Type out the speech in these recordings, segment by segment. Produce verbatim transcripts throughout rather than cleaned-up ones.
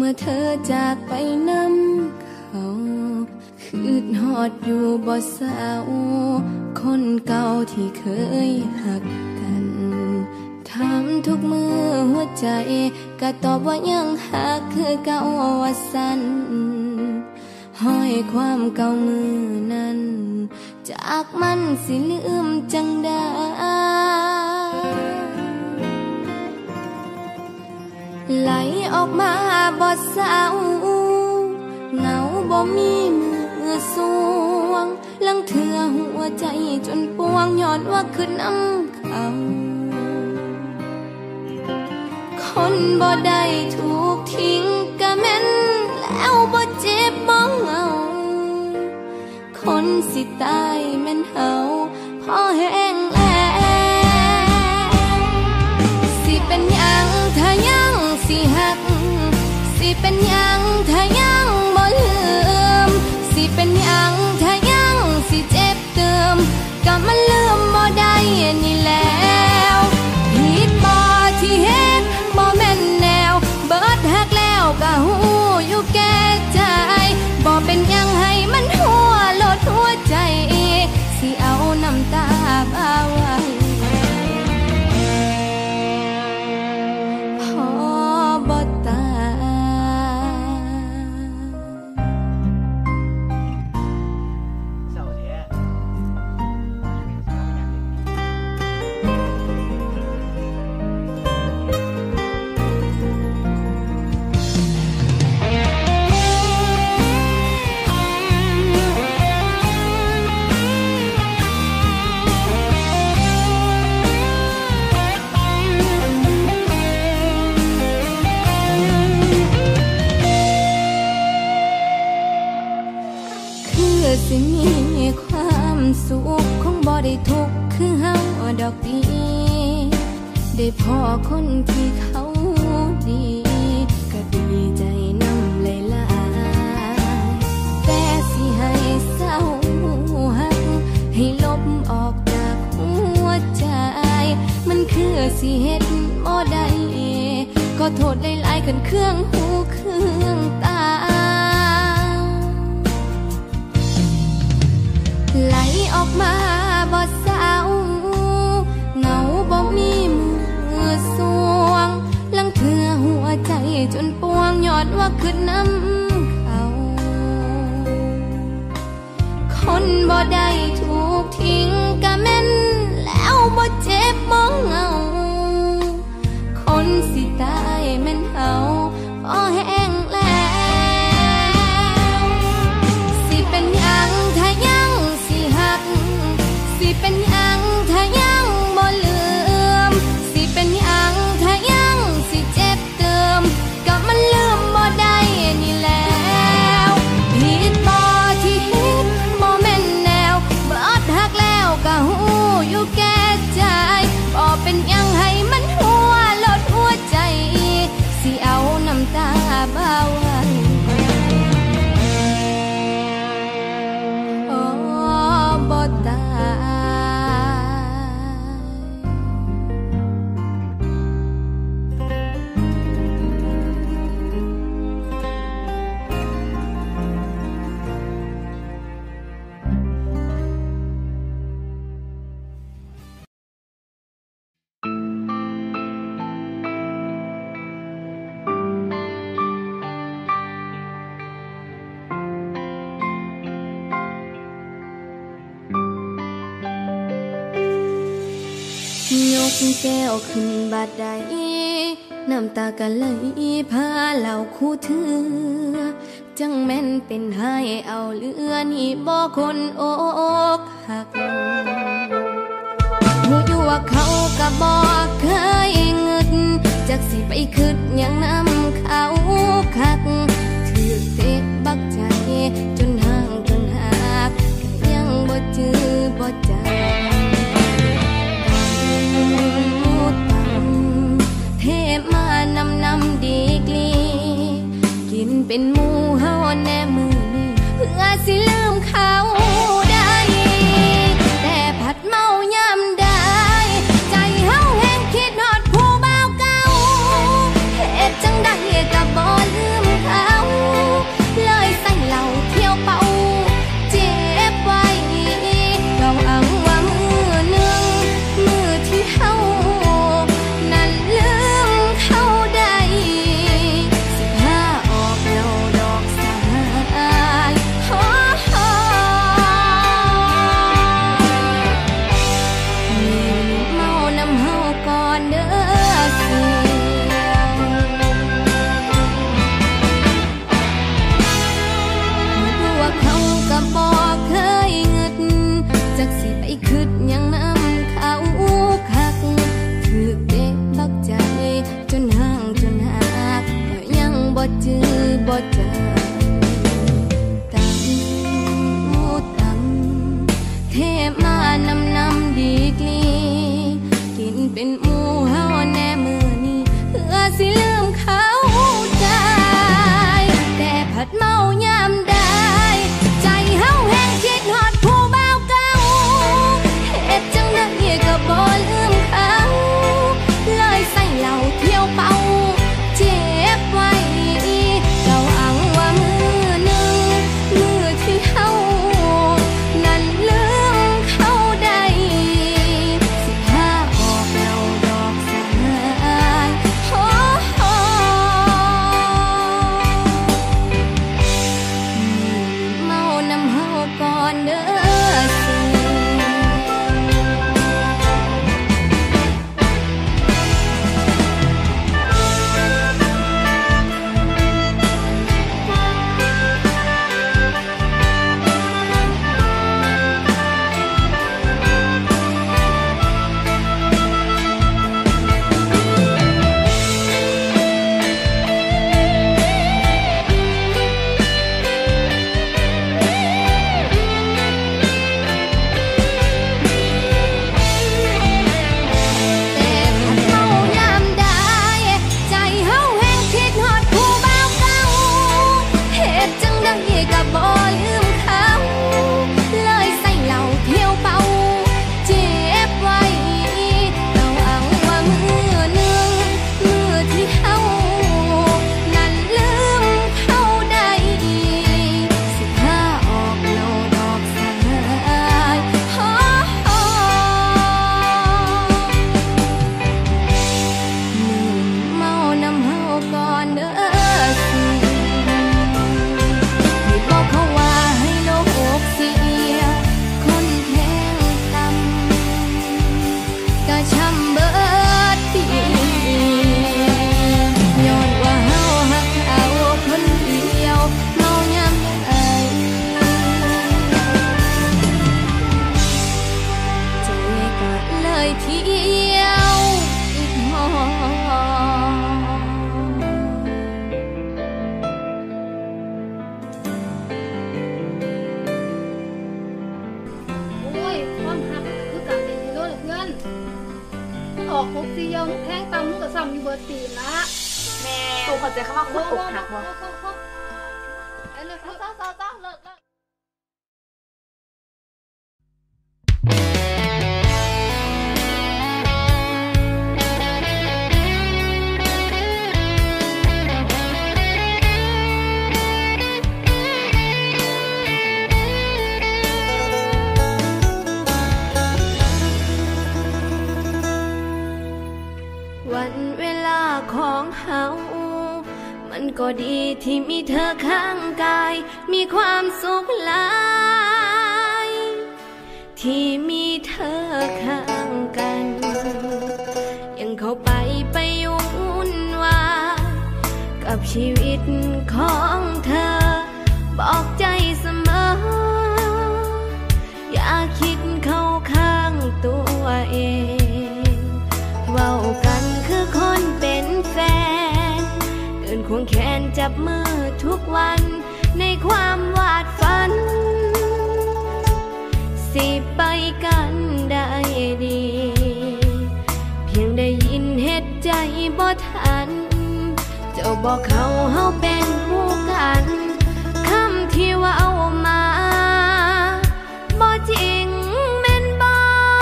อเธอจากไปนำเขาคืดฮอดอยู่บ่เศร้าคนเก่าที่เคยหักกันถามทุกมือหัวใจก็ตอบว่ายังหักคือเก่าว่าสั่นห้อยความเก่ามือนั้นจากมันสิลืมจังได้ไหลออกมาบ่เศร้าเหงาบ่มีมือสวงลังเถื่อหัวใจจนปวงย้อนว่าคืนน้ำเขาคนบ่ได้ถูกทิ้งก็แม่นแล้วบ่เจ็บบ่เหงาคนสิตายแม่นเฮาพอแห้งแล้วสิเป็นหยังถ้ายังสิหักสิเป็นหยังถ้ายังบ่ลืมสิเป็นหยังถ้ายังสิเจ็บเติมก็มันลืมบ่ได้นี่แล้วผิดบ่ที่เฮ็ดบ่แม่นแนวเบิดหักแล้วก็ฮู้อยู่แก่ใจบ่เป็นหยังให้มันหัวโลดหัวใจสิเอาน้ำตาบ้าไว้พอบ่ตายสิมีความสุขคงบ่ได้ทุกข์คือเฮาดอกดีได้พอคนที่เขาดีก็ดีใจนำหลายๆแต่สิให้เศร้าหักให้ลบออกจากหัวใจมันคือสิเฮ็ดบ่ได้ก็โทษหลายๆคันเครื่องหูเครื่องตาไหลออกมาบ่เศร้าเหงาบ่มีมือสวงลังเถื่อหัวใจจนปวงย้อนว่าคืนน้ำเขาคนบ่ได้ถูกทิ้งก็แม่นแล้วบ่เจ็บบ่เหงาคนสิตายแม่นเฮาพอแห้งแล้วสิเป็นหยังถ้ายังสิเป็นหยังถ้ายังบ่ลืมสิเป็นหยังถ้ายังสิเจ็บเติมก็มันลืมบ่ได้นี่แล้วผิดบ่ที่เฮ็ดบ่แม่นแนวเบิดหักแล้วก็ฮู้อยู่แก่ใจบ่เป็นหยังให้มันหัวโลดหัวใจสิเอาน้ำตาบ้าไว้โอ้บ่ตายยกแก้วขึ้นบาดใดน้ำตาก็ไหลพาเหล่าคู่เธอจังแม่นเป็นให้เอาเลือนี่บ่คนอกหักหูอยู่ว่าเขาก็บ่เคยเงิดจักสิไปคืดยังน้ำเขาคักถือเตะบักใจจนห่างจนหักก็ยังบ่จื้อบ่จำเทมานำนำดีกลีกินเป็นหมูเฮาแน่มือนี้เพื่อสิลืมเขาได้แต่ผัดเมายามได้ใจเฮาแห้งคิดฮอดผู้บ่าวเก่าเหตุจังใดก็บ่ลืมเขเป็นหมู่เฮาแน่มือนี้เพื่อสิลืมเขาได้แต่ผัดเมายามได้ใจเฮาแห้งคิดฮอดผู้บ่าวเก่าเฮ็ดจังได้ก็บ่ลืมเขาเลยใส่เหล้าเที่ยวเป่าเจ็บไว้เราอ้างว่ามือหนึ่งมือที่เฮานั้นลืมเขาได้สิพาออกเราดอกสายโอ้โหเมานำเฮาก่อนเด้อออกหกสี่ยาวแข้งตามมือกับซ้ำอยู่เบอร์ตีนละแม่ตูขอใจเข้ามาคุกอกหักบ่ไอ้เลิกเลิกเลิกเลิกเลิกเลิกวันเวลาของเฮามันก็ดีที่มีเธอข้างกายมีความสุขหลายที่มีเธอข้างกันยังเข้าไปไปยุ่งวายกับชีวิตของเธอบอกใจเสมออย่าคิดเข้าข้างตัวเองเว้ากันคือคนเป็นแฟนเดินควงแขนจับมือทุกวันในความวาดฝันสิไปกันได้ดีเพียงได้ยินเหตุใจบ่ทันเจ้าบอกเขาเฮาเป็นคู่กันคำที่ว่าเอามาบ่จริงแม่นบ่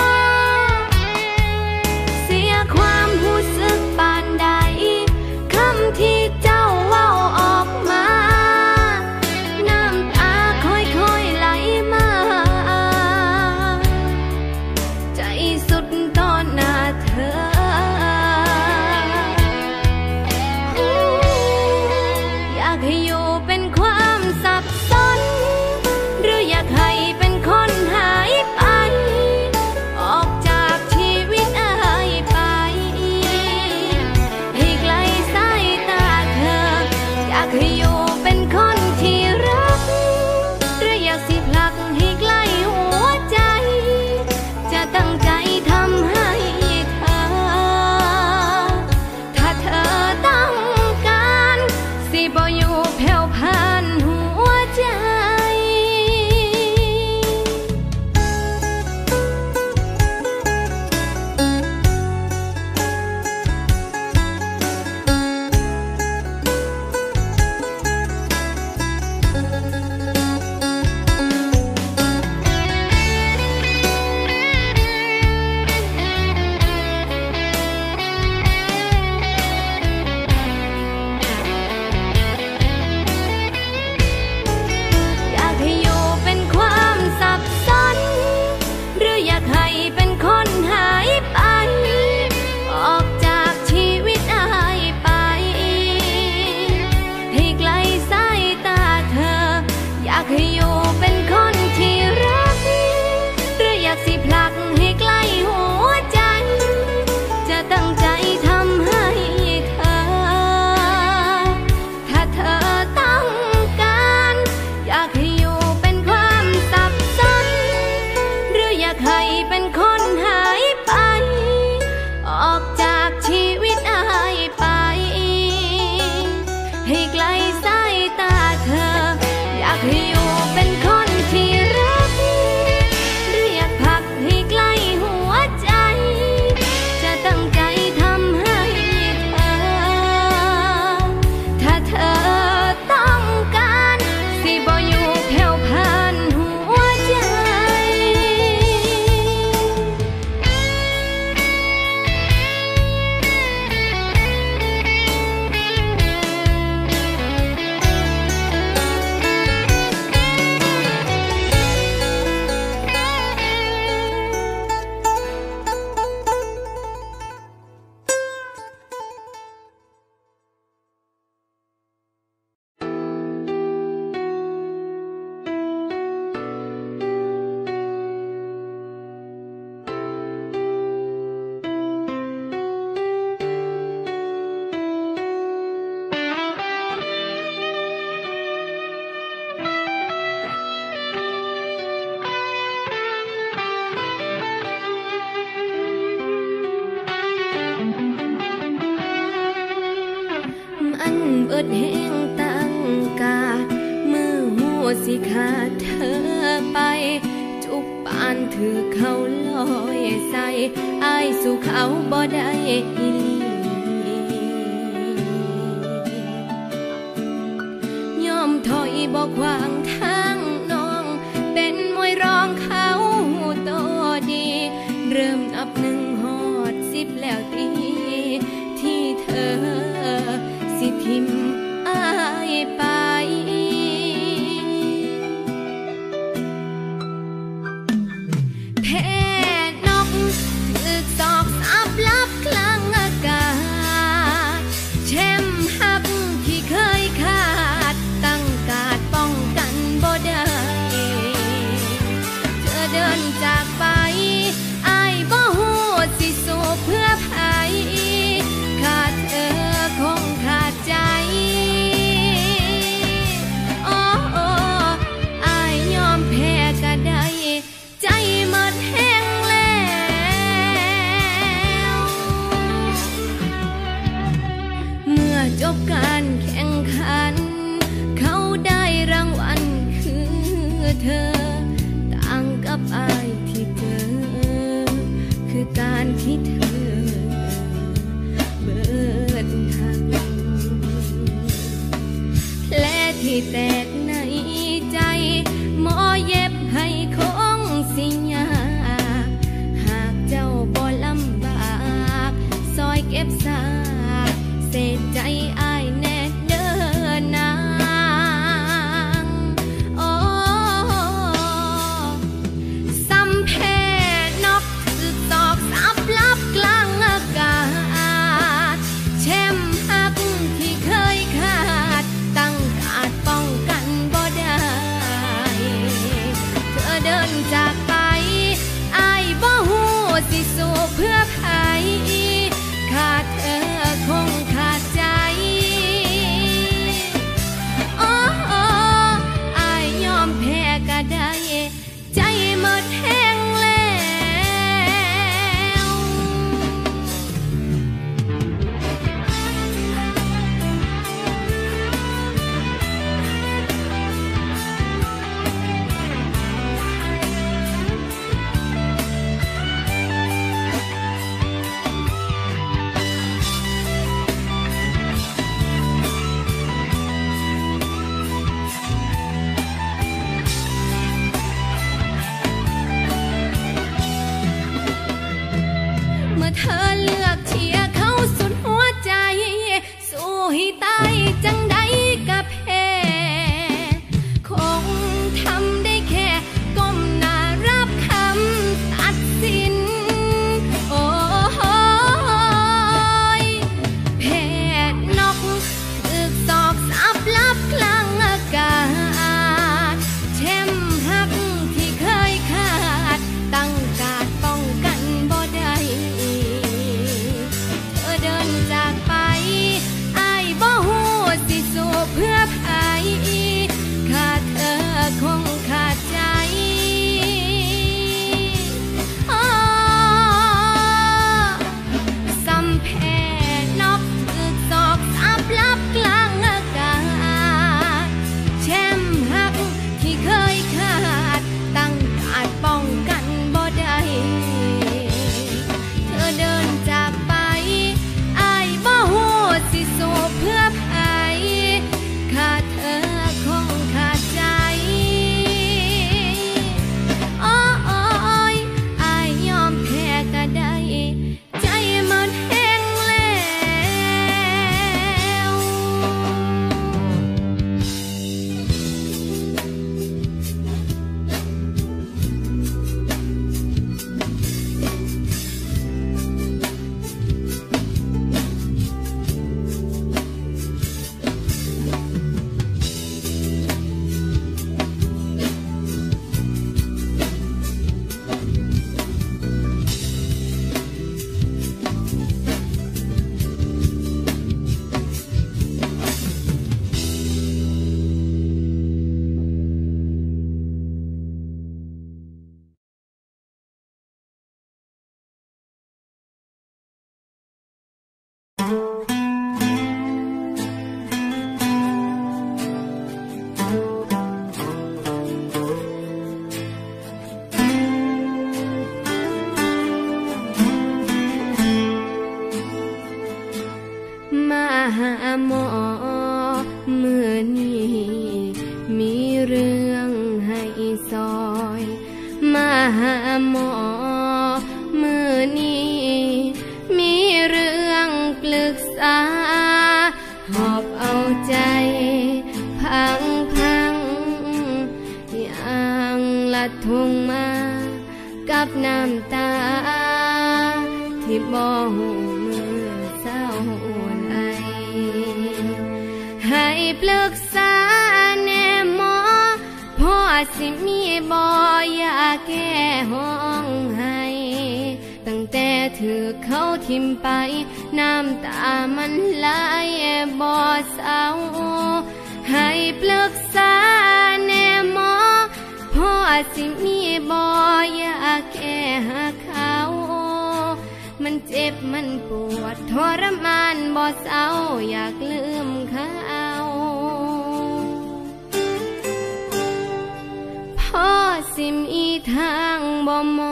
เสียความรู้สึกปานใดคำที่เจ้าเว้าออกมาน้ำตาค่อยๆไหลมาใจสุดตอนหน้าเธออยากให้อยู่เป็นความสับสนเป็นคนหายไปออกจากชีวิตอายไปให้ไกลสายตาเธออยากให้อยู่เป็นคนที่รักเรียกพักให้ใกล้หัวใจจะตั้งใจทำให้เธอถ้าเธอต้องการสิบ่อยู่แผ่วผ่านหัวใจเบิดแห้งตั้งกาดมือหัวสิขาดเธอไปจุกปานถือเขาลอยใส่อายสู่เขาบ่ได้อีหลียอมถอยบ่ขวางทางน้องเป็นมวยรองเขาโตดีเริ่มนับหนึ่งฮอดสิบแล้วตีที่เธอสิทิมอายไปแพ้นกถึกศอกสับลับกลางอากาศแช่มหักที่เคยขาดตั้งการดป้องกันบ่ได้เธอเดินจากไปอายบ่ฮู้สิสู้เพื่อไผขาดเธอคงขาดใจโอ้โอ้อายยอมแพ้ก็ได้ใจหมดแห้งแล้วเมื่อจบการแข่งขันเขาได้รางวัลคือเธอต่างกับอายที่เจอคือการที่เธอเบิดทางแผลที่แตกในใจหมอเย็บให้คงสิยากหากเจ้าบ่ลำบากซอยเก็บซากเศษใจอายแน่เด้อนางโอ้ซ้ำแพ้นกถึกตอกสับลับกลางอากาศแช่มหักที่เคยขาดตั้งการดป้องกันบ่ได้เธอเดินจากไปอายบ่ฮู้สิสู้เพื่อไผขาดเธอคงขาดใจโอ้โอ้อายยอมแพ้ก็ได้ใจหมดแห้งแล้วเมื่อเธอเลือกเชียร์เขาสุดหัวใจสู้ให้ตายจังใดก็แพ้คงทำได้แค่ก้มหน้ารับคำตัดสินโอ้ยแพ้นกถึกศอกสับลับกลางอากาศแช่มหักที่เคยขาดตั้งการดป้องกันบ่ได้าหมอเมื่อนี้มีเรื่องให้ซอยมาหาหมอเมื่อนี้มีเรื่องปรึกษาหอบเอาใจพังพังอย่างละทงมากับน้ำตาที่บ่หูมือเศร้าไหลให้ปรึกษาแน่หมอพ่อสิมีบ่อยาแก้ห้องให้ตั้งแต่ถือเขาทิมไปน้ำตามันไหลบ่เศร้าให้ปรึกษาแน่หมอพ่อสิมีบ่อยาแก้หาเขามันเจ็บมันปวดทรมานบ่เศร้าอยากลืมเขาพ่อสิมีทางบ่หมอ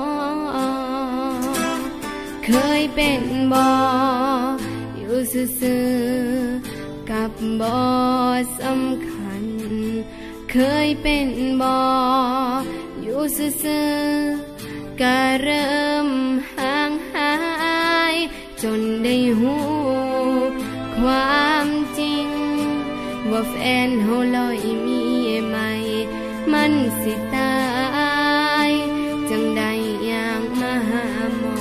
เคยเป็นบ่อยู่ซื่อๆกับบ่สำคัญเคยเป็นบ่อยู่ซื่อๆก็เริ่มห่างหายจนได้หูความจริงว่าแฟนเฮาลอยมีใหม่มันสิตายจังใดอย่างมาหาหมอ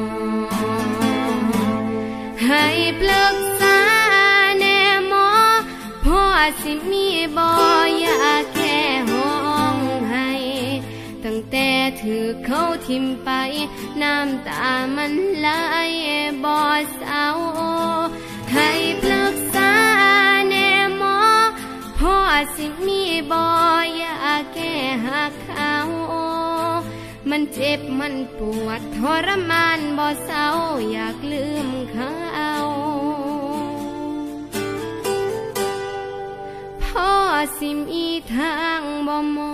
ให้ปรึกษาแน่หมอพ่อสิมีบ่อยาแก้ห้องให้ตั้งแต่ถือเขาทิมไปน้ำตามันไหลบ่เศร้าให้ปรึกษาแน่หมอพ่อสิมีบ่อยาแก้หาเขามันเจ็บมันปวดทรมานบ่เศร้าอยากลืมเขาพ่อสิมีทางบ่หมอ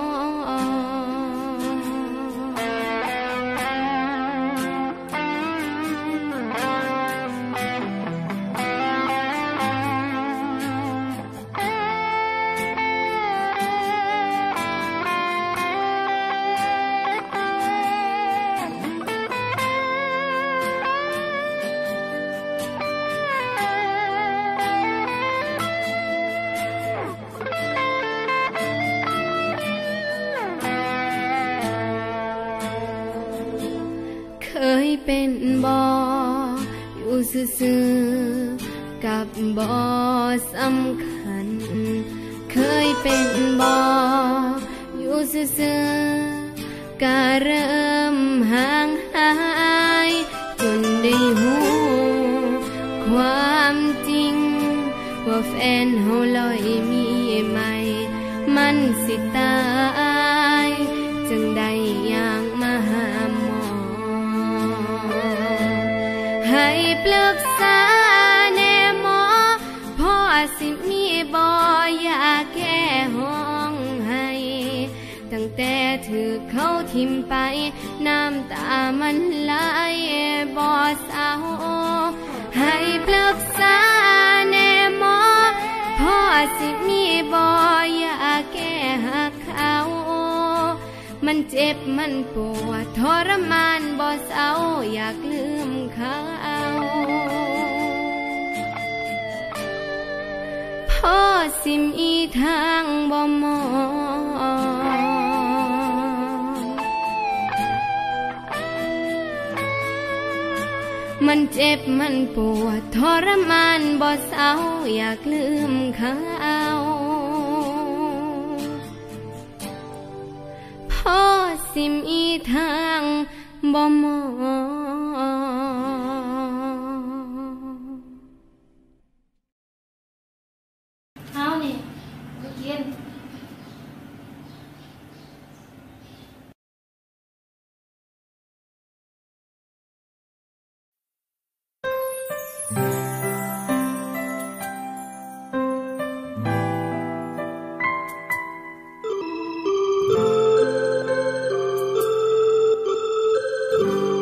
เคยเป็นบ่อยู่ซื่อๆกับบ่สำคัญเคยเป็นบ่อยู่ซื่อๆก็เริ่มห่างหายจนได้หูความจริงว่าแฟนเฮาลอยมีใหม่มันสิตายจังใดอย่างมาหาหมอให้ปรึกษาแน่หมอพ่อสิมีบ่อยาแก้ห้องให้ตั้งแต่ถือเขาทิมไปน้ำตามันไหลบ่เศร้าให้ปรึกษาแน่หมอพ่อสิมีบ่อยาแก้หาเขามันเจ็บมันปวดทรมานบ่เศร้าอยากลืมเขาพ่อสิมีทางบ่หมอมันเจ็บมันปวดทรมานบ่เศร้าอยากลืมเขาพ่อสิมีทางบ่หมอเอานี่กูกิน you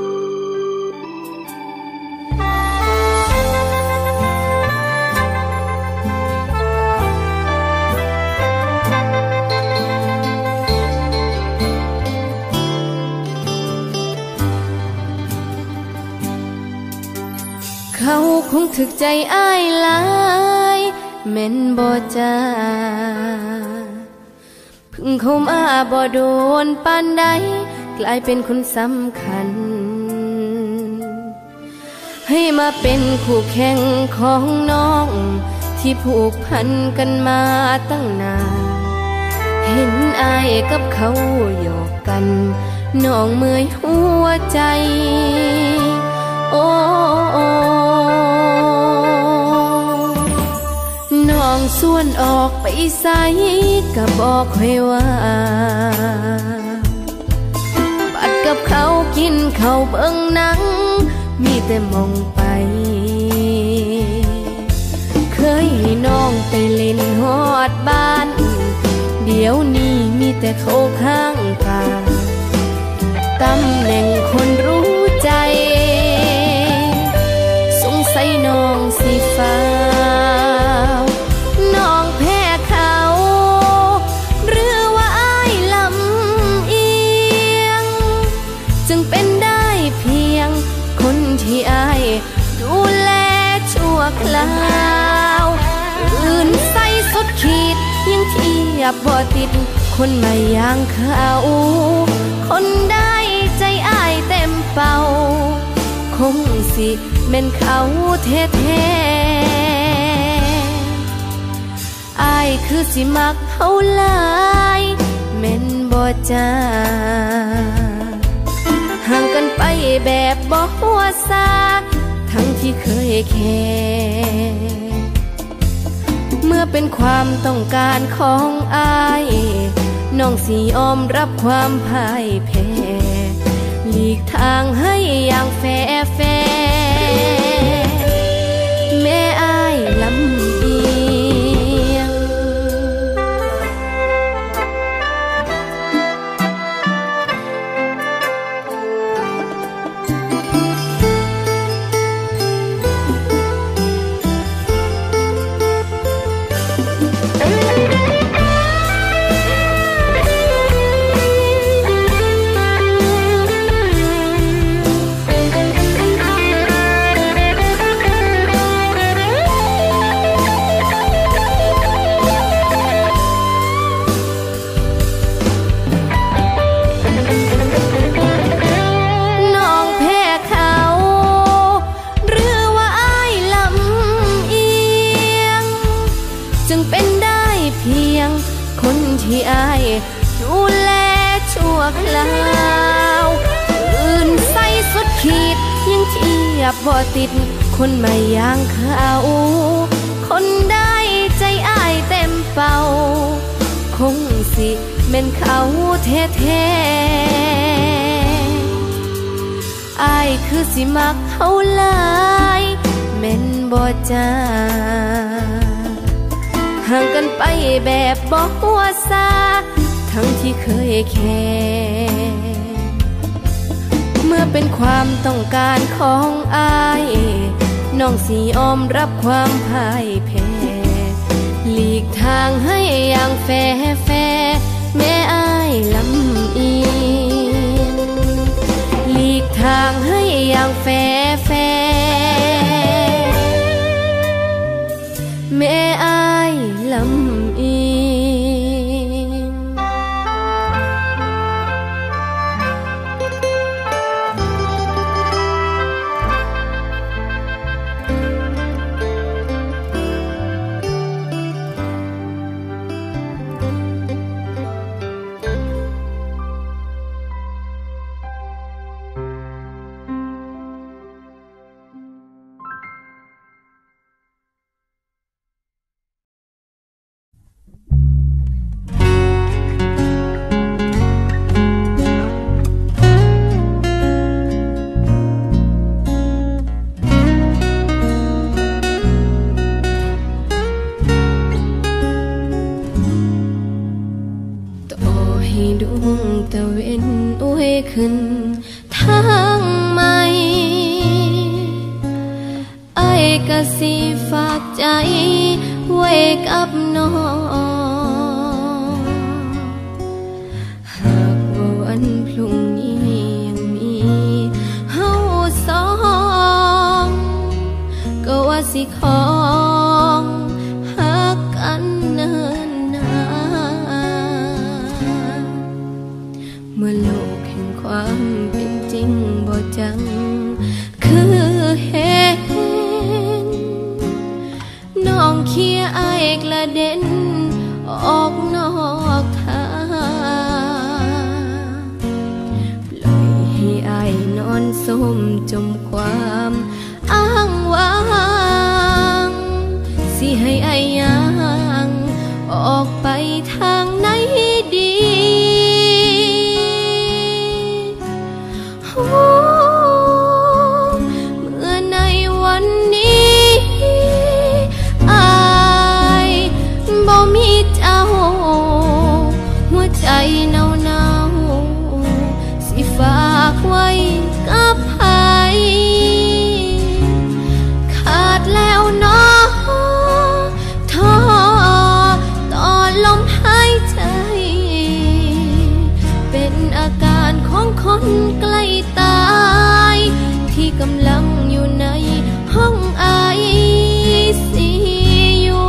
เขาคงถึกใจอ้ายหลายแม่นบ่จ้าเพิ่งเข้ามาบ่โดนปานใดกลายเป็นคนสำคัญให้มาเป็นคู่แข่งของน้องที่ผูกพันกันมาตั้งนานเห็นอายกับเขาหยอกกันน้องเมื่อยหัวใจโอ้น้องส่วนออกไปใส่ก็บอกให้ว่าบัดกับเขากินเขาเบิ่งหนังมีแต่มองไปเคยให้น้องไปเล่นฮอดบ้านเดี๋ยวนี้มีแต่เขาข้างกายตำแหน่งคนรู้ใจสงสัยน้องสิฟ้าวน้องแพ้เขาหรือว่าอ้ายลำเอียงจึงเป็นได้เพียงคนที่อ้ายดูแลชั่วคราวอื่นใส่สุดขีดยังเทียบบ่ติดคนไม่ย่างเขาคนได้ใจอ้ายเต็มเป่าคงสิแม่นเขาแท้ๆอ้ายคือสิมักเขาหลายแม่นบ่จ้าห่างกันไปแบบบ่หัวซาทั้งที่เคยแค่เมื่อเป็นความต้องการของอ้ายน้องสิยอมรับความพ่ายแพ้หลีกทางให้อย่างแฟร์แฟร์แม่อ้ายลำเอียงที่อ้ายดูแลชั่วคราวอื่นใส่สุดขีดยังเทียบบ่ติดคนไม่ย่างเขาคนได้ใจอ้ายเต็มเป่าคงสิแม่นเขาแท้ๆอ้ายคือสิมักเขาหลายแม่นบ่จ้าห่างกันไปแบบบ่หัวซาทั้งที่เคยแค่เมื่อเป็นความต้องการของอ้ายน้องสิยอมรับความพ่ายแพ้หลีกทางให้อย่างแฟร์แฟร์แม่อ้ายลำเอียงหลีกทางให้อย่างแฟร์แฟร์แม่อ้ายลำเอียง ขึ้นทางใหม่ไอ้กะสิฝากใจไว้กับน้องหากว่าวันพรุ่งนี้ยังมีเฮาสองสิของหักกันเนิ่นนานเมื่อโลกแห่งความเป็นจริงบ่จังคือเห็นน้องเคียอายกระเด็นออกนอกทางปล่อยให้อายนอนสมจมความอ้างว้างสิให้อายยังออกไปทางไหนดีเมื่อในวันนี้อายบ่มีเจ้าหัวใจเนาเนาสิฝากไว้กับใครขาดแล้วเนาะท้อต่อลมหายใจเป็นอาการของคนใกล้ตายที่กำลังอยู่ในห้องไอซียู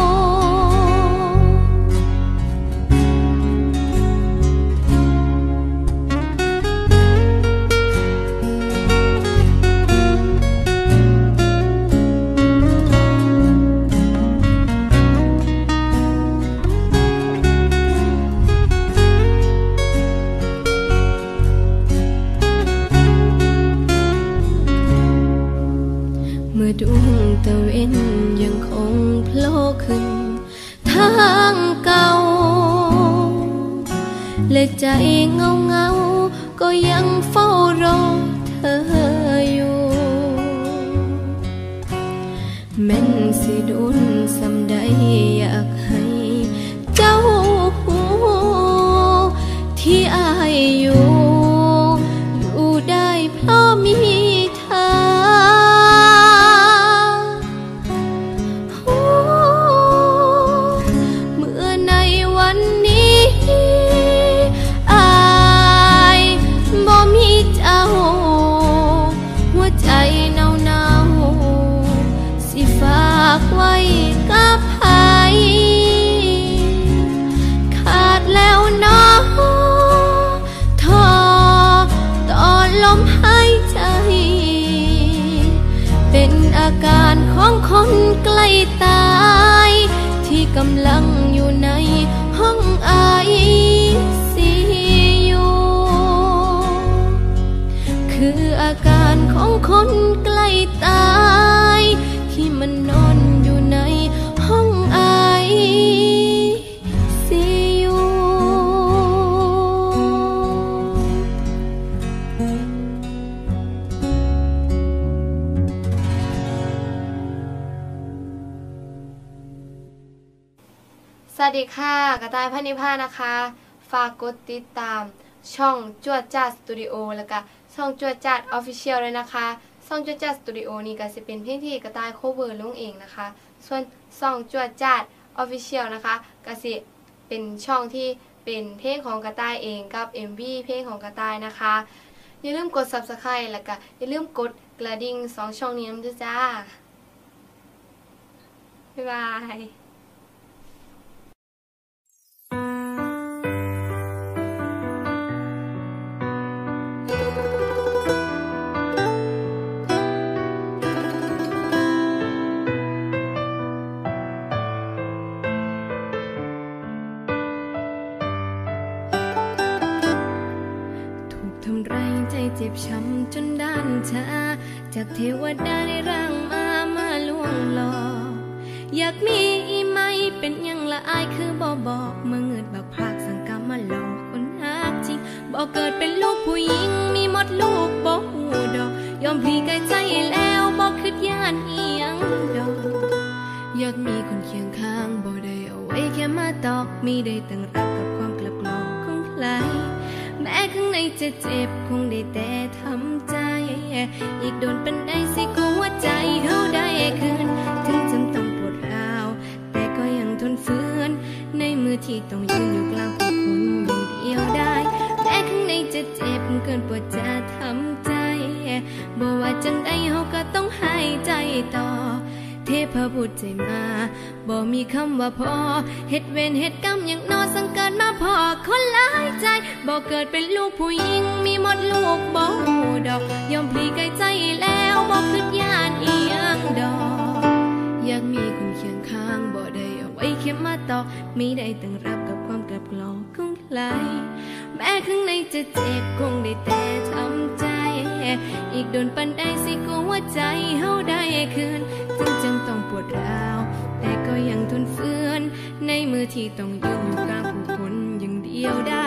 เมื่อดวงตะเวนยังคงโผล่ขึ้นทางเก่าและใจเงาเงาก็ยังเฝ้ารอเธออยู่แม้นสิโดนสำใดอยากให้เจ้าหูที่อายอยู่อยู่ได้เพราะมีเธอเมื่อในวันนี้อายบ่มีเจ้าหัวใจเนาเนาสิฝากไว้กับใครขาดแล้วเนาะท้อต่อลมหายใจเป็นอาการของคนใกล้ตายที่กำลังอยู่ในห้องไอซียูคืออาการของคนใกล้ตายที่มันนอนอยู่ในห้องไอซียูสวัสดีค่ะกระต่ายพันนิพานะคะฝากกดติดตามช่องจวดจ้าสตูดิโอแล้วก็ช่องจวดจ้าออฟฟิเชียลเลยนะคะช่องจวดจ้าสตูดิโอนี่ก็จะเป็นเพลงที่กระต่ายโคเวอร์ลงเองนะคะส่วนช่องจวดจ้าออฟฟิเชียลนะคะก็จะเป็นช่องที่เป็นเพลงของกระต่ายเองกับ เอ็ม วี เพลงของกระต่ายนะคะอย่าลืมกด ซับสไครบ์ แล้วก็อย่าลืมกดกระดิ่งสองช่องนี้ด้วยจ้าบ๊ายบายทำไรใจเจ็บช้ำจนด้านชาจากเทวดาในร่างมามาลวงหลอกอยากมีอีไหมเป็นยังละอายคือบ่บอกเมื่อเงิดบักพากสังกรรมมาหลอกคนหักจริงบอกเกิดเป็นลูกผู้หญิงมีหมดลูกบ่หูดอกยอมพลีกายใจแล้วบอกคืดย่านอีหยังดอกอยากมีคนเคียงข้างบ่ได้เอาไว้แค่มาตอกมีได้ตั้งรักกับความกลับกลอกของใครแม้ข้างในจะเจ็บคงได้แต่ทำใจอีกโดนเป็นได้สิกูหัวใจเขาได้คืนถึงจำต้องปวดร้าวแต่ก็ยังทนฝืนในมือที่ต้องยืนอยู่กลางผู้คนอยู่เดียวได้แม้ข้างในจะเจ็บเกินปวดจะทำใจบอกว่าจังใดเขาก็ต้องหายใจต่อเทพบุตรใจมาบ่มีคำว่าพอเฮ็ดเวรเฮ็ดกรรมอย่างนอสังเกิดมาพอคนหลายใจบ่เกิดเป็นลูกผู้หญิงมีหมดลูกบ่ฮู้ดอกยอมพลีกายใจแล้วบ่คิดย่านอีหยังดอกอยากมีคนเคียงข้างบ่ได้เอาไว้เข็มมาตอกมีได้ตั้งรับกับความกลับกลอกของไหลแม้ข้างในจะเจ็บคงได้แต่ทำใจอีกโดนปันใดสิกลัวว่าใจเฮาได้คืนจึงจังต้องปวดร้าวแต่ก็ยังทนฝืนในมือที่ต้องยืนอยู่กลางผู้คนอย่างเดียวได้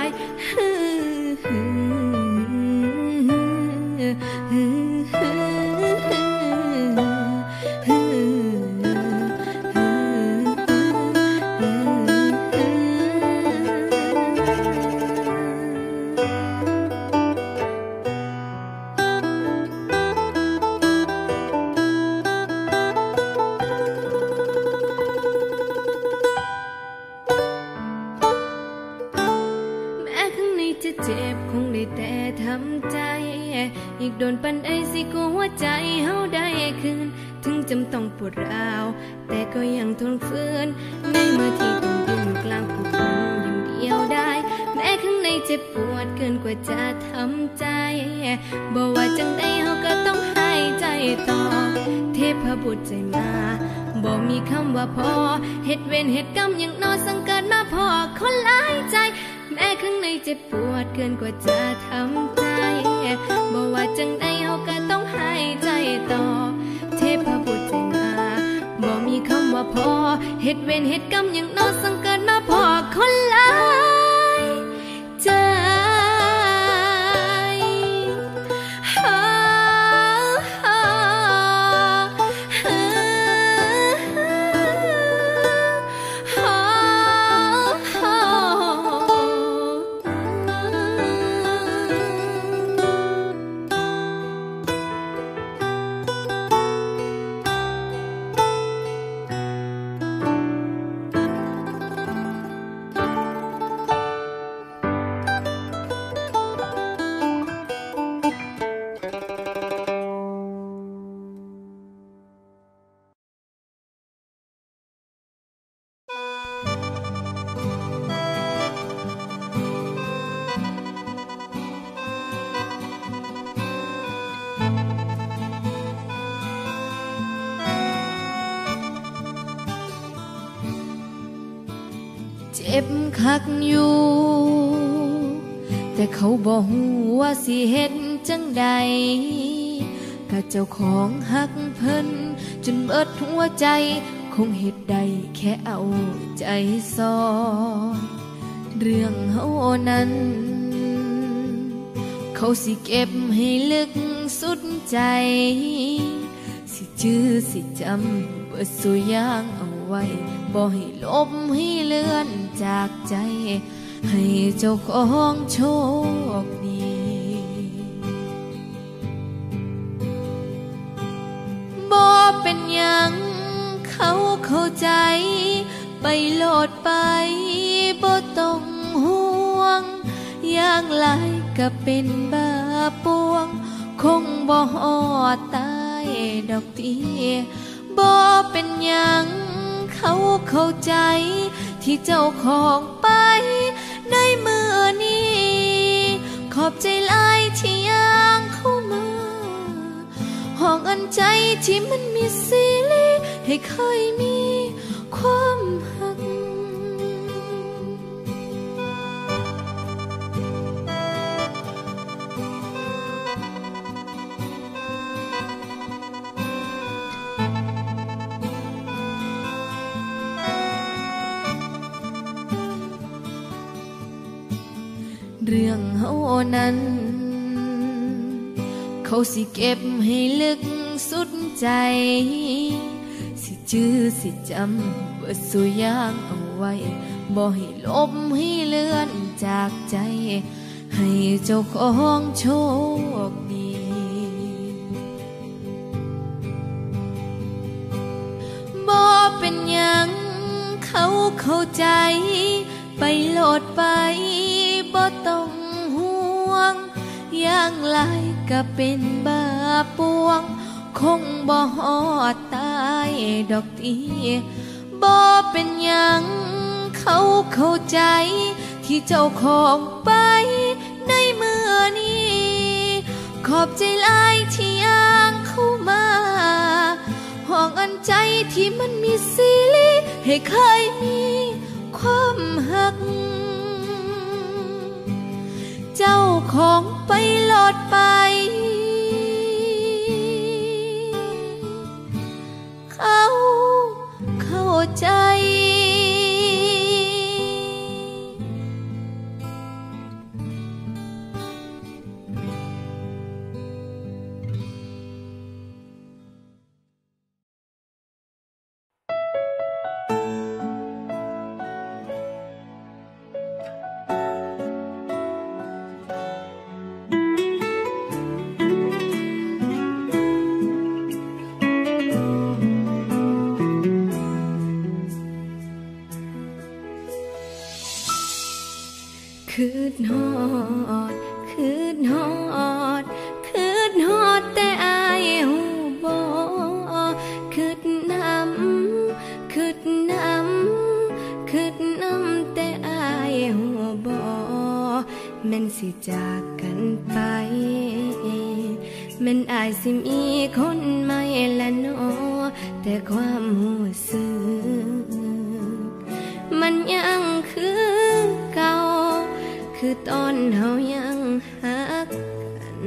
เจ็บคงได้แต่ทำใจอีกโดนปันใดสิกลัวว่าใจเฮาได้คืนถึงจำต้องปวดร้าวแต่ก็ยังทนฝืนในเมื่อที่ต้องยืนกลางผู้คนอย่างเดียวได้แม้ข้างในเจ็บปวดเกินกว่าจะทำใจบอกว่าจังใดเฮาก็ต้องหายใจต่อเทพบุตรใจมาบ่มีคำว่าพอเฮ็ดเวรเฮ็ดกรรมอย่างนอสังเกิดมาพอคนหลายใจแม้ข้างในเจ็บปวดเกินกว่าจะทำใจบอกว่าจังใดเฮาก็ต้องหายใจต่อเทพบุตรใจมาบ่มีคำว่าพอเฮ็ดเวรเฮ็ดกรรมอย่างนอสังเกิดมาพอคนหลายใจเจ็บคักอยู่แต่เขาบอกว่าสิเฮ็ดจังใดก็เจ้าของฮักเพิ่นจนเบิดหัวใจคงเฮ็ดได้แค่เอาใจซอยเรื่องเฮานั้นเขาสิเก็บให้ลึกสุดใจสิจื้อสิจำเบิดสุยางเอาไว้บ่ให้ลบให้เลือนจากใจให้เจ้าของโชคดีบ่เป็นหยังเขาเข้าใจไปโลดไปบ่ต้องห่วงอย่างไรก็เป็นบาปวงคงบ่ฮอดตายดอกตีบ่เป็นหยังเขาเข้าใจที่เจ้าของไปในมือนี้ขอบใจหลายที่ยังเข้ามาห้องอันใจที่มันมีซีรีส์ให้เคยมีความหักเรื่องเฮานั้นเขาสิเก็บให้ลึกสุดใจสิจื้อสิจำเบิดสุยางเอาไว้บ่ให้ลบให้เลือนจากใจให้เจ้าของโชคดีบ่เป็นหยังเขาเข้าใจไปโลดไปบ่ต้องห่วงอย่างไรก็เป็นบาปวงคคงบ่ฮอดตายดอกตีบ่เป็นหยังเขาเข้าใจที่เจ้าของไปในเมื่อนี้ขอบใจหลายที่ยังเข้ามาห้องอันใจที่มันมีซีรีส์ให้เคยมีความหักเจ้าของไปหลอดไปเขาเข้าใจคืดฮอดคืดฮอดคืดฮอดแต่อายหูบ่คืดน้ำคืดน้ำคืดน้ำแต่อายหูบ่แม่นสิจากกันไปแม่นอายสิมีคนใหม่ละเนาะแต่ความรู้สึกมันยังคือเก่าคือตอนเฮายังหักกัน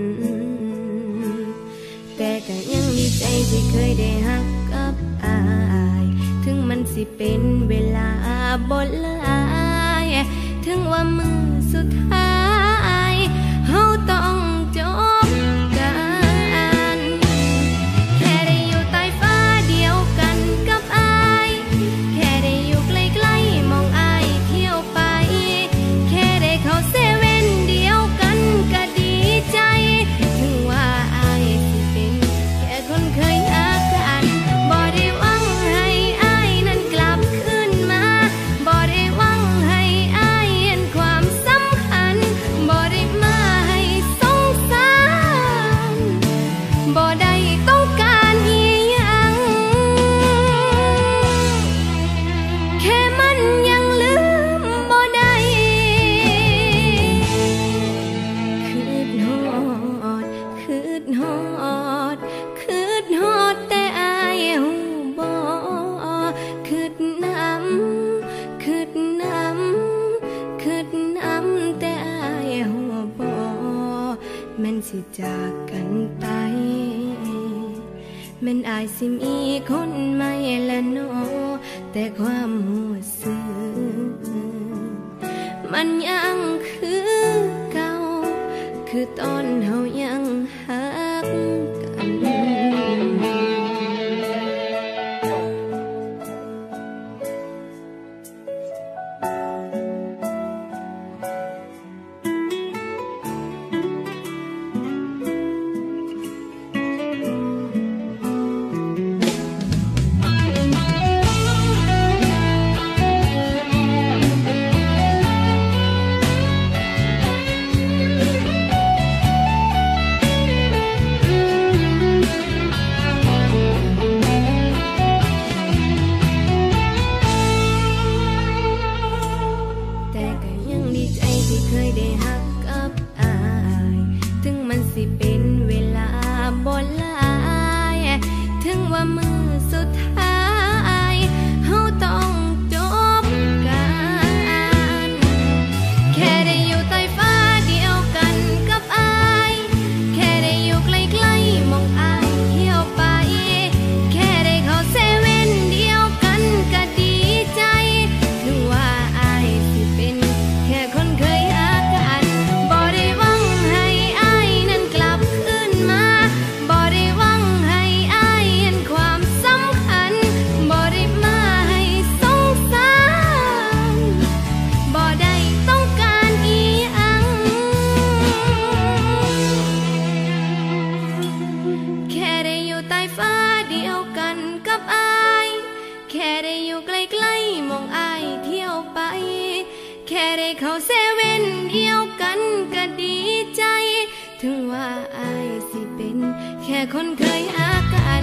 แต่ก็ยังดีใจที่เคยได้หักกับอายถึงมันสิเป็นเวลาบ่หลายถึงว่ามือสุดท้ายเฮาต้องจบกันแค่ได้อยู่ใต้ฟ้าเดียวกันกับอายแค่ได้อยู่ใกล้ๆมองอายเที่ยวไปแค่ได้เข้าเซเว่นเดียวกันก็ดีใจถึงว่าอายสิเป็นแค่คนเคยหักกันบ่ได้หวังให้อายนั้นกลับคืนมาบ่ได้หวังให้อายเห็นความสำคัญบ่ได้มาให้สงสารบ่ได้ต้องการอีหยังแค่มันยังลืมบ่ได้คืดฮอดคืดฮอดคืดฮอดแต่อายหูบ่คืดน้ำคืดน้ำคืดน้ำแต่อายหูบ่แม่นสิจากกันไปแม่นอายสิมีคนใหม่ละเนาะแต่ความรู้สึกมันยังคือเก่าคือตอนเฮายังหักกันแต่ก็ยังดีใจที่เคยได้หักกับอายถึงมันสิเป็นเวลาบ่หลายถึงว่ามือสุดท้ายเฮาต้องจบกันแค่ได้อยู่ใต้ฟ้าเดียวกันกับอายแค่ได้อยู่ใกล้ๆมองอายเที่ยวไปแค่ได้เข้าเซเว่นเดียวกันก็ดีใจถึงว่าอายสิเป็นแค่คนเคยหักกันบ่ได้หวังให้อายนั้นกลับคืนมาบ่ได้หวังให้อายเห็นความสำคัญบ่ได้มาให้สงสารบ่ได้ต้องการอีหยังแค่ได้อยู่ใต้ฟ้าเดียวกันกับอายแค่ได้อยู่ใกล้ๆมองอายเที่ยวไปแค่ได้เข้าเซเว่นเดียวกันก็ดีใจถึงว่าอายสิเป็นแค่คนเคยหักกัน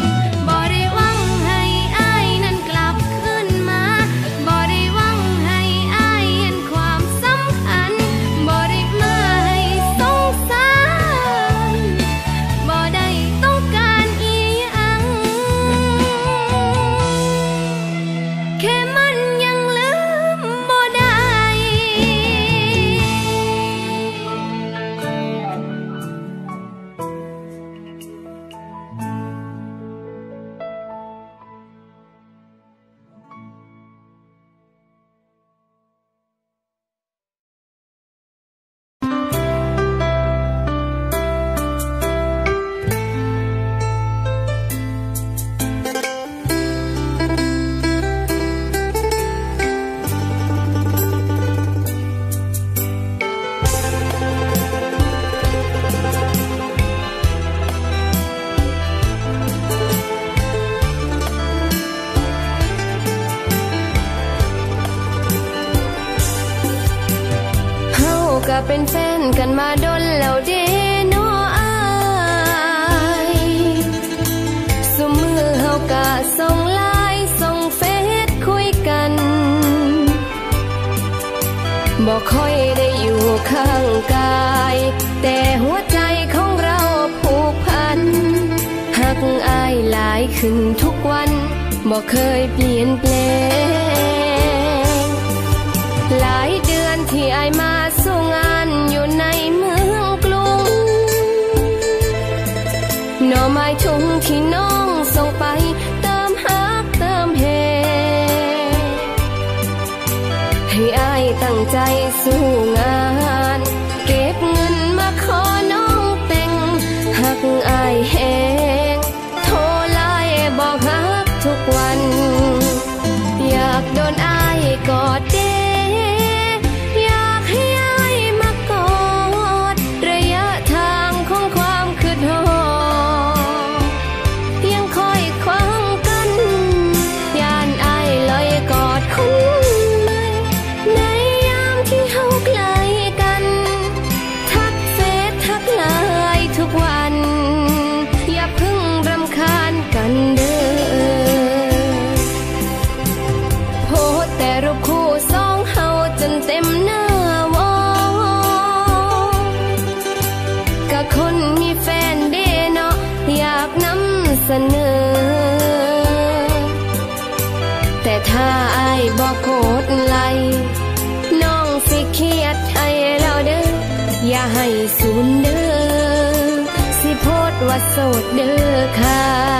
เป็นแฟนกันมาดนแล้วเด้น้ออายซุมือเฮากะส่งไลน์ส่งเฟซคุยกันบ่ค่อยได้อยู่ข้างกายแต่หัวใจของเราผูกพันหักอายหลายขึ้นทุกวันบ่เคยเปลี่ยนแปลงหลายเดือนที่อายมาสู้งานอยู่ในเมืองกรุงหน่อไม้ทุ่งที่น้องส่งไปเติมฮักเติมเฮให้อายตั้งใจสู้งานเก็บเงินมาขอน้องแต่งหักอายแหงโทรไลน์บอกฮักทุกวันอยากโดนอายกอดเด้อยากให้อายมากอดระยะทางของความคิดฮอดยังคอยคว้างกันย่านอายลอยกอดคนใหม่ในยามที่เฮาไกลกันทักเฟซทักไลน์ทุกวันอย่าเพิ่งรำคาญกันเด้อโพสต์แต่รูปคู่สองเฮาจนเต็มหน้าวอกะคนมีแฟนเด้เนาะอยากนำเสนอแต่ถ้าอายบ่โกดไลค์น้องสิเครียดให้แล้วเด้ออย่าให้สูญเด้อสิโพสต์ว่าโสดเด้อค่ะ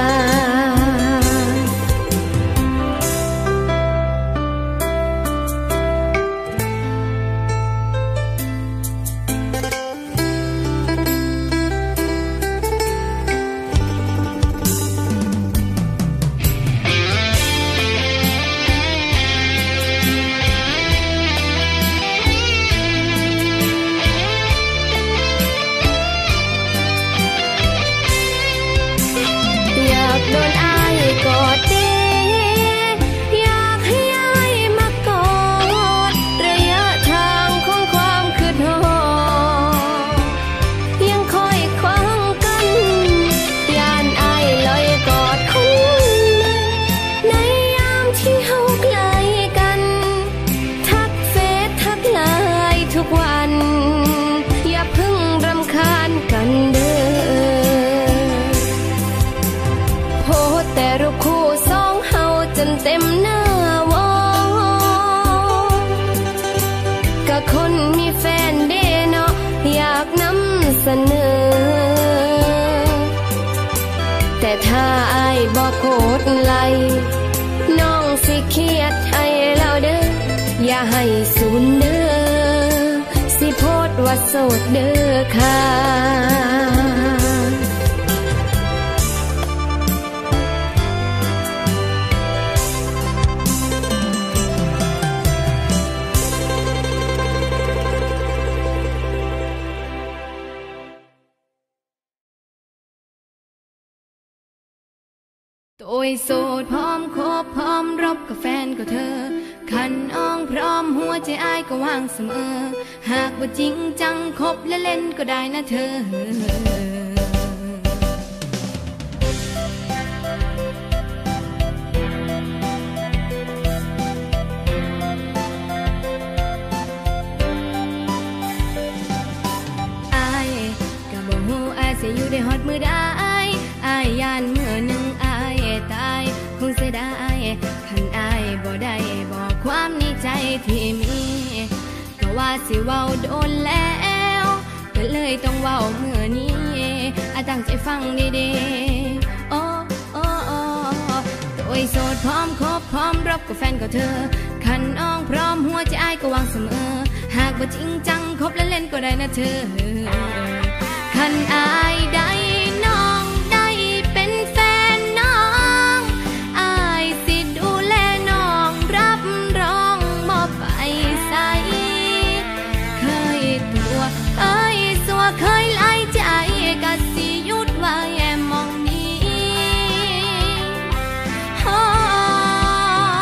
โดนอายกอดเด้อยากให้อายมากอดระยะทางของความคิดฮอดยังคอยคว้างกันย่านอายลอยกอดคนใหม่ในยามที่เฮาไกลกันทักเฟซทักไลน์ทุกวันอย่าเพิ่งรำคาญกันเด้อแต่รูปคู่สองเฮาจนเต็มหน้าวอกะคนมีแฟนเด้เนาะอยากนำเสนอแต่ถ้าอายบ่โกดไลค์น้องสิเครียดให้แล้วเด้ออย่าให้สูญเด้อสิโพสต์ว่าโสดเด้อค่ะโอ้ยโสดพร้อมคบพร้อมรบกับแฟนก็เธอคันอ้องพร้อมหัวใจอ้ายก็ว่างเสมอหากว่าจริงจังคบและเล่นก็ได้นะเธออ้ายก็บ่ฮู้อ้ายสิอยู่ได้ฮอดมื้อใดอ้ายย่านมื้อหนึ่งอ้ายตายคงเสียดายคันอ้ายบ่ได้บอกความในใจที่มีก็ว่าสิเว้าโดนแล้วก็เลยต้องเว้ามื้อนี้อ้ายตั้งใจฟังดีๆโอ้โอ้โอ้ตัวโสดพร้อมคบพร้อมรบกับแฟนก็เธอคันอ้องพร้อมหัวใจอ้ายก็วางเสมอหากว่าจริงจังคบและเล่นก็ได้นะเธอคันอ้ายได้น้องได้เป็นแฟนน้องอ้ายสิดูแลน้องรับรองบ่ไปใส่เคยตัวเคยสัวเคยไล่ใจก็สิหยุดไว้มองนี้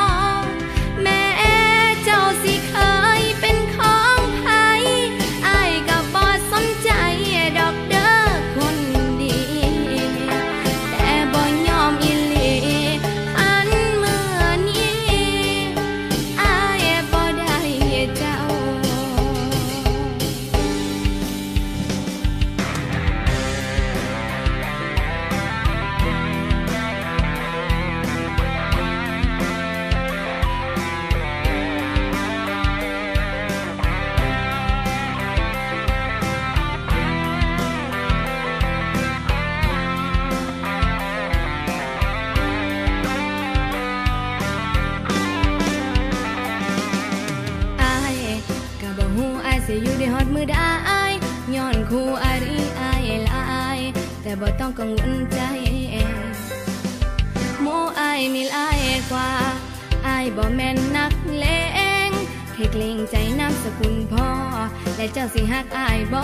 แม่เจ้าสิเคยเป็นของไผอ้ายบ่ต้องกังวลใจหมู่อายมีหลายกว่าอายบ่แม่นนักเลงแค่เกรงใจนามสกุลพ่อและเจ้าสิฮักอายบ่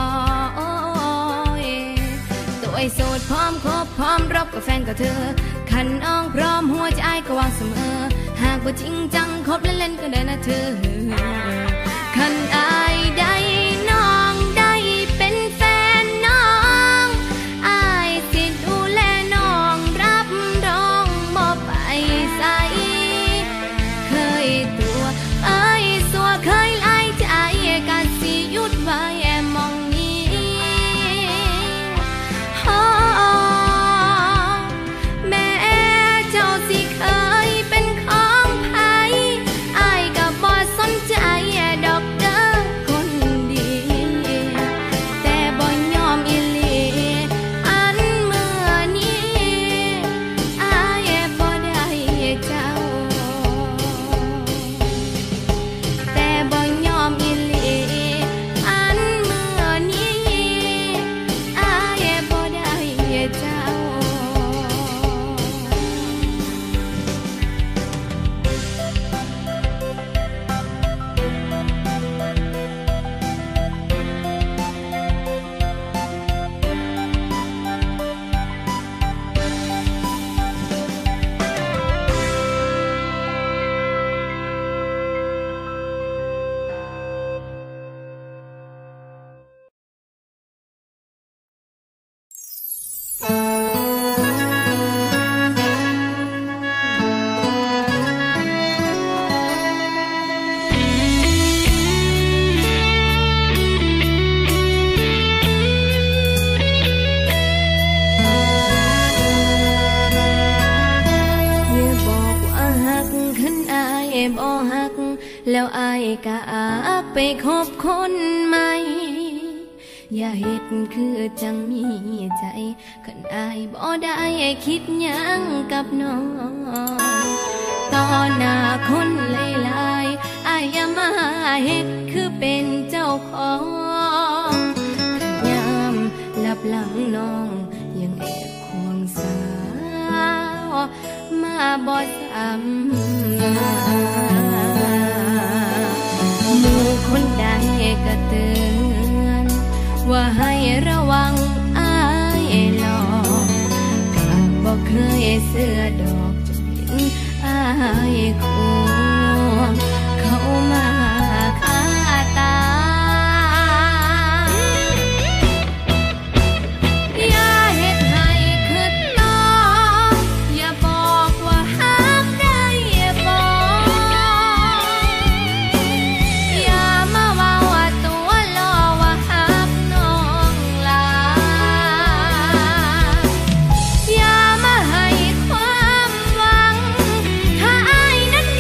ตัวไอ้โสดพร้อมคบพร้อมรบกับแฟนกับเธอคันอ้องพร้อมหัวใจอายก็วางเสมอหากบ่จริงจังคบเล่นๆก็ได้นะเธอคันอายได้น้องได้เป็นแฟนน้องอายสิดูแลน้องรับรองบ่ไปใส่เคยตัวเอ้ยสัวเคยไล่ใจกะสิหยุดไว้มองนี้แม่เจ้าสิเคยเป็นของไผอายก็บ่สนใจดอกเด้อคนดีแต่บ่ยอมอีหลีอันเมื่อนี้อายบ่ได้เจ้าแต่บ่ยอมอีหลีอันเมื่อนี้อายบ่ได้เจ้าบ่ฮักแล้วอายก็อากไปคบคนใหม่อย่าเฮ็ดคือจังมีใจคันอายบ่ได้คิดหยังกับน้องต่อหน้าคนหลายๆอายอย่ามาเฮ็ดคือเป็นเจ้าของยามหลับหลังน้องยังแอบควงสาวมาบ่ซ้ำหมู่คนใดก็เตือนว่าให้ระวังอายหลอกก็บ่เคยเสื้อดอกจนเห็นอายควงเข้ามาฆ่าตาอย่าเฮ็ดให้คิดต่ออย่าบอกว่าฮักได้บ่อย่ามาว่าว่าตัวหล่อว่าฮักน้องหลายอย่ามาให้ความหวังถ้าอายนั้น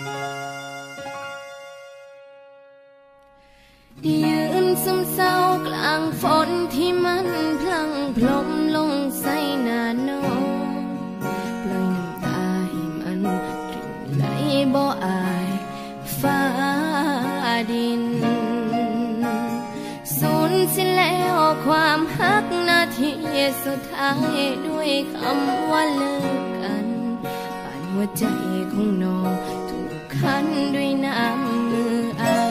ยืนซึมเศร้ากลางฝนที่มันพลังพลมลงใส่หน้าน้องปล่อยน้ำตาให้มันรินไหลบ่อายฟ้าดินสูญสิ้นแล้วความฮักนาทีสุดท้ายด้วยคำว่าเลิกกันป่านหัวใจของน้องถูกคั้นด้วยน้ำมืออาย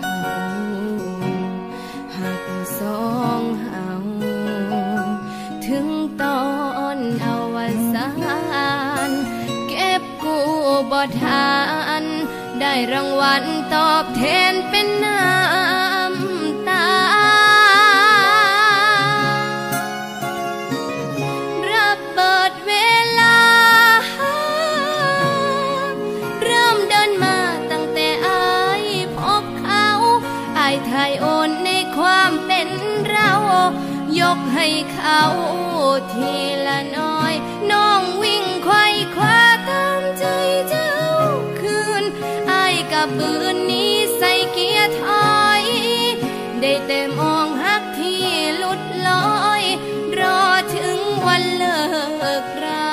สองเฮาถึงตอนอวสานเก็บกู้บ่ทันได้รางวัลตอบแทนเป็นน้ำตาระเบิดเวลาเริ่มเดินมาตั้งแต่อายพบเขาอายทายโอนในความเป็นเรายกให้เขาทีละน้อยน้องวิ่งไขว่คว้าตามใจเจ้าคืนอายกับปืนนี้ใส่เกียร์ถอยได้แต่มองฮักที่หลุดลอยรอถึงวันเลิกรา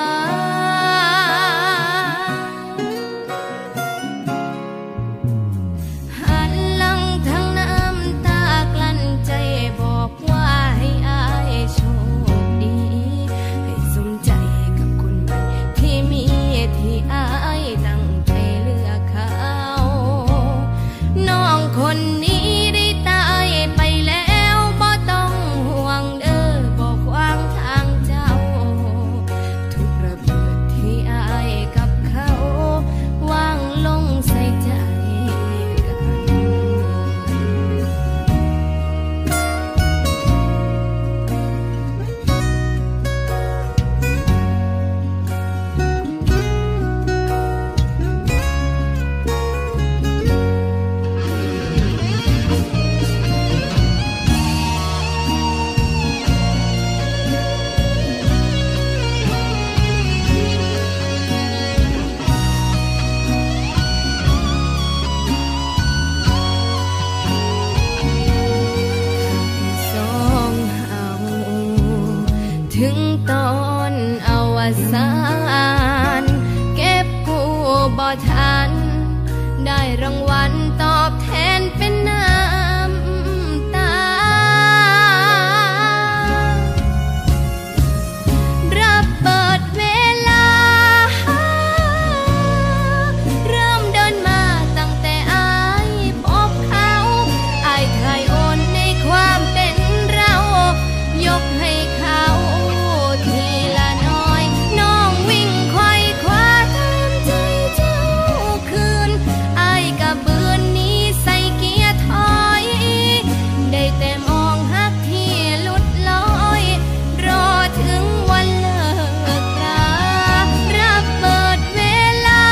หันหลังทั้งน้ำตากลั้นใจบอกว่าให้อายโชคดีให้สมใจกับคนใหม่ที่มีที่อายตั้งใจเลือกเขาน้องคนนี้ได้ตายไปแล้วบ่ต้องห่วงเด้อบ่ขวางทางเจ้าทุกระเบิดที่อายกับเขาวางลงใส่ใจถึงตอนอวสานเก็บกู้บ่ทันได้รางวัลตอบแทนเป็นน้ำตาระเบิดเวลาเริ่มเดินมาตั้งแต่อายพบเขาอายเคยโอนในความเป็นเรายกให้เขาทีละน้อยน้องวิ่งไขว่คว้าตามใจเจ้าคืนอายกับปืนนี้ใส่เกียร์ถอยได้แต่มองฮักที่หลุดลอยรอถึงวันเลิกราระเบิดเวลา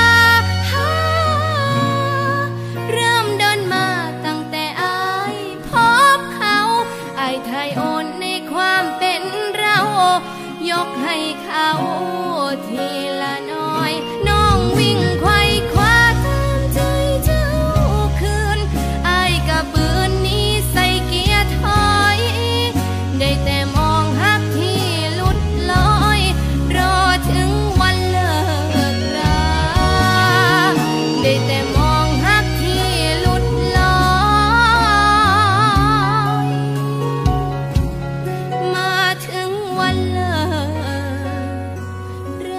เริ่มเดินมาตั้งแต่อายพบเขาอายทายโอนในความเป็นเรายกให้เขาทีละน้อยน้องวิ่งไขว่คว้าตามใจเจ้าคืนอายกับปืนนี้ใส่เกียร์ถอยได้แต่มองฮักที่หลุดลอยรอถึงวันเลิกราได้แต่มองฮักที่หลุดลอยมาถึงวันเลิกรา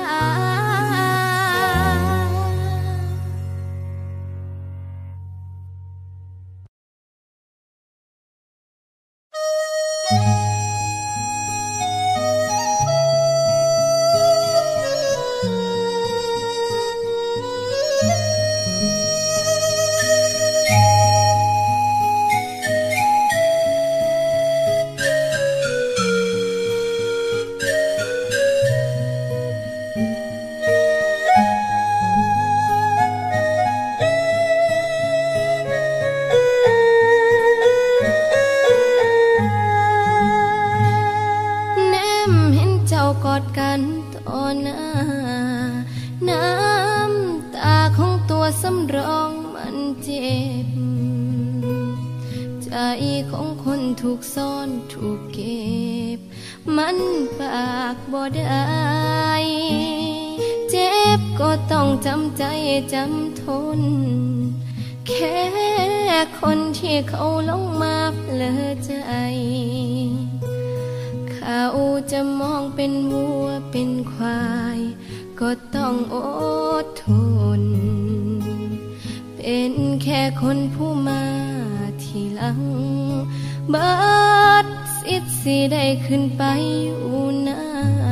เำรองมันเจ็บใจของคนถูกซ่อนถูกเก็บมันปากบ่ได้เจ็บก็ต้องจำใจจำทนแค่คนที่เขาลงมาเพลอใจเขาจะมองเป็นวัวเป็นควายก็ต้องอดทนเป็นแค่คนผู้มาทีหลังบัดสิทธิ์สิได้ขึ้นไปอยู่นา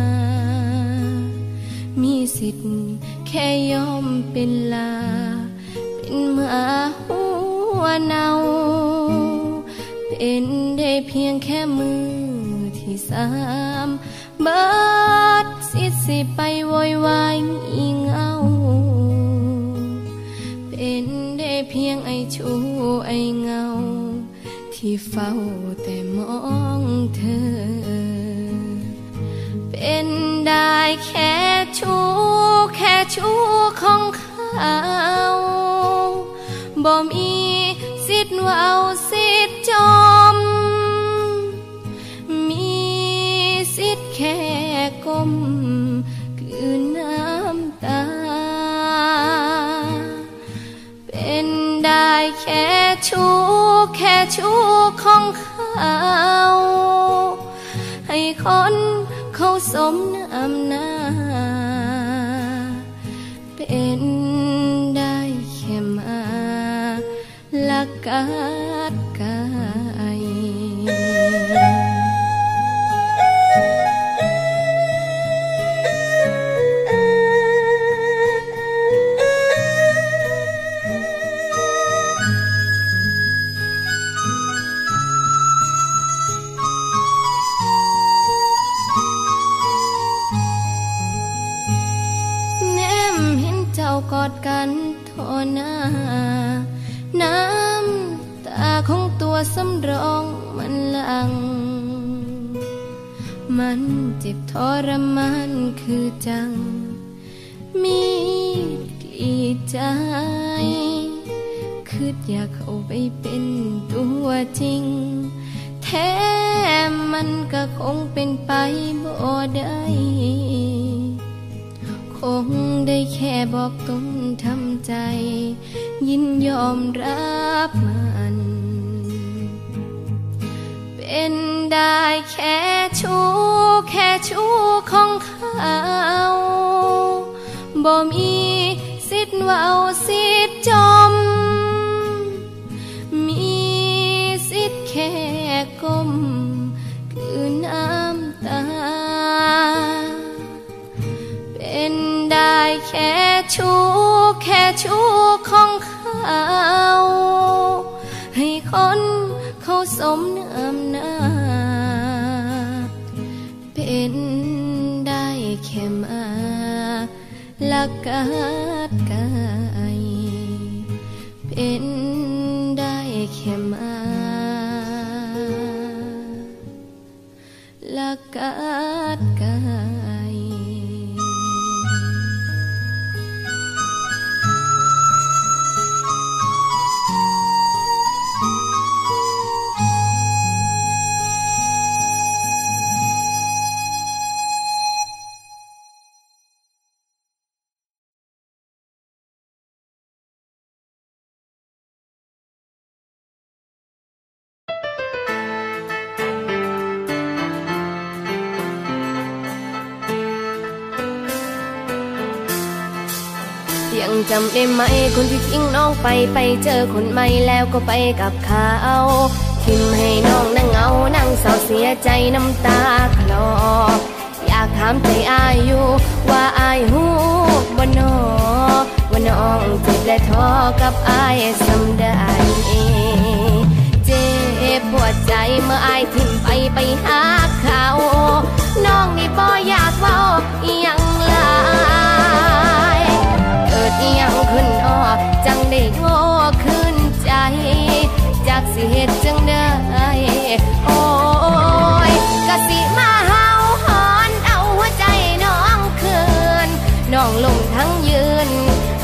มีสิทธิ์แค่ยอมเป็นลาเป็นหมาหัวเนาเป็นได้เพียงแค่มือที่สามบัดสิทธิ์สิไปโวยวายอีเงาเป็นได้เพียงไอชูไอเงาที่เฝ้าแต่มองเธอเป็นได้แค่ชูแค่ชูของเขาบ่มีสิทธิ์เว้าสิทธิ์จมมีสิทธิ์แค่ก้มคืนน้ำตาเป็นได้แค่ชูแค่ชูของเขาให้คนเขาสมน้ำหน้าเป็นได้แค่มาลักกาดกายกอดกันทอหน้าน้ำตาของตัวสำรองมันหลังมันเจ็บทรมานคือจังมีกลีดใจคืออยากเข้าไปเป็นตัวจริงแท้มันก็คงเป็นไปบ่ได้คงได้แค่บอกตนทำใจยินยอมรับมันเป็นได้แค่ชูแค่ชูของเขาบ่มีสิทธิ์เว้าสิทธิ์จมมีสิทธิ์แค่ก้มคือน้ำตาเป็นได้แค่ชูแค่ชูของเขาให้คนเขาสมน้ำหน้าเป็นได้แค่มาลักกาดกายเป็นได้แค่มาลักกาดกายยังจำได้ไหมคนที่ทิ้งน้องไปไปเจอคนใหม่แล้วก็ไปกับเขาทิมให้น้องนั่งเหงานั่งเศร้าเสียใจน้ำตาคลออยากถามใจอายอยู่ว่าอายหูบ่นอว่าน้องเจ็บและท้อกับอายสำได้เจ็บปวดใจเมื่ออายทิมไปไปหาเขาน้องนี่บ่อยากเว้าอีหยังหลายเกิดอีหยังขึ้นอ้อจังได้โง่ขึ้นใจจากสิเหตุจังได้โอ้ยกะสิมาเฮาหอนเอาหัวใจน้องคืนน้องลงทั้งยืน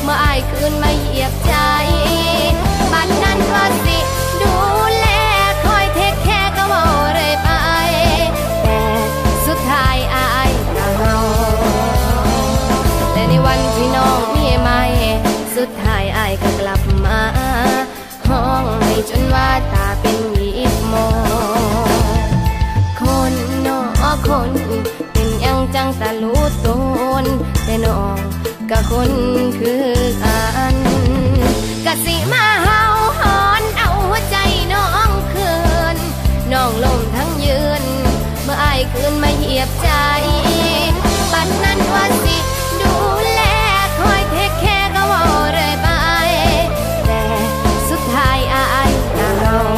มื่ออายคืนมาเหยียบใจบัดนั้นว่าสิดูแลคอยเทคแค่ก็เว้าเลยไปแต่สุดท้ายอายก็เฮาและในวันที่น้องมีใหม่สุดท้ายอายก็กลับมาห้องให้จนว่าตาเป็นหยิบมองคนนอคนเป็นยังจังตาลูตนแต่น้องก็คนคือกันกะสิมาเฮาหอนเอาหัวใจน้องคืนน้องลมทั้งยืนเมื่ออายคืนมาเหยียบใจบัดนั้นว่าสิดูแลคอยเทคแค่ก็เว้าเลยไปแต่สุดท้ายอายก็เฮา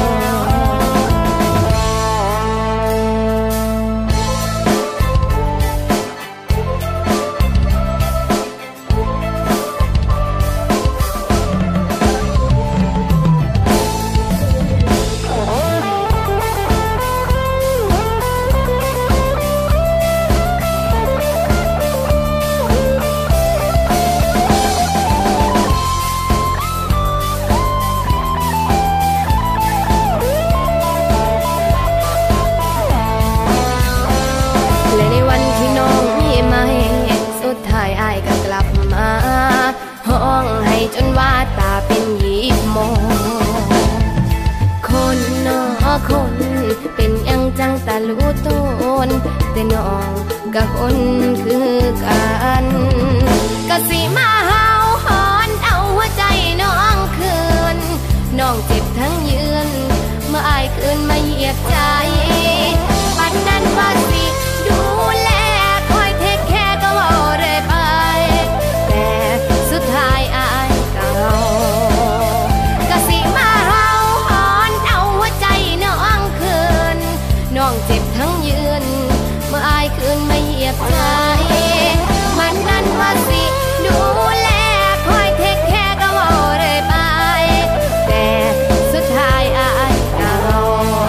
ห้องให้จนว่าตาเป็นหยิบมองคนนอคนเป็นยังจังตาลูตนแต่น้องกับคนคือกันกะสิมาเฮาหอนเอาหัวใจน้องคืนน้องเจ็บทั้งยืนเมื่ออายคืนมาเหยียบใจปัดนั้นว่าสิดูแลคอยเทคแค่ก็เว้าเลยไปแต่สุดท้ายอายก็เฮากะสิมาเฮาหอนเอาหัวใจน้องคืนน้องเจ็บทั้งยืนเมื่ออายคืนมาเหยียบใจมันนั้นว่าสิดูแลคอยเทคแค่ก็เว้าเลยไปแต่สุดท้ายอายก็เฮา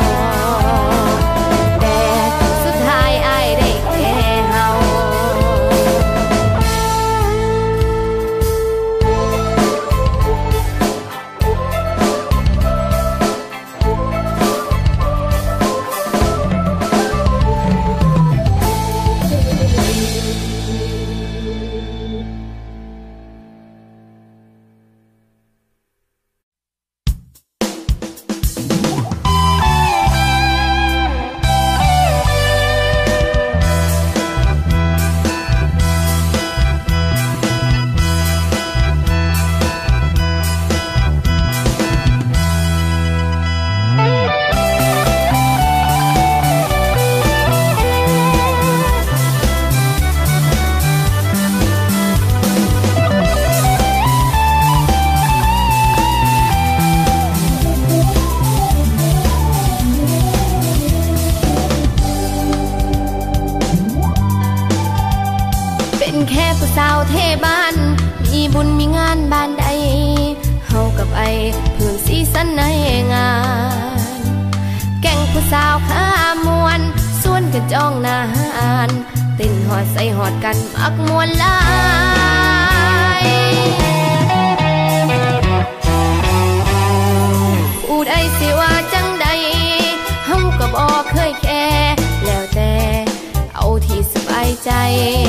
แต่สุดท้ายอายได้แค่เฮาแค่ผู้สาวเทบ้านมีบุญมีงานบ้านใดเฮากับไอเพิ่มสีสันในงานแก่งผู้สาวขามวนส่วนกระจ้องหน้าหานเต้นหอดใส่หอดกันมักมวนหลายผู้ใดสิว่าจังใดเฮาก็บ่เคยแค่แล้วแต่เอาที่สบายใจ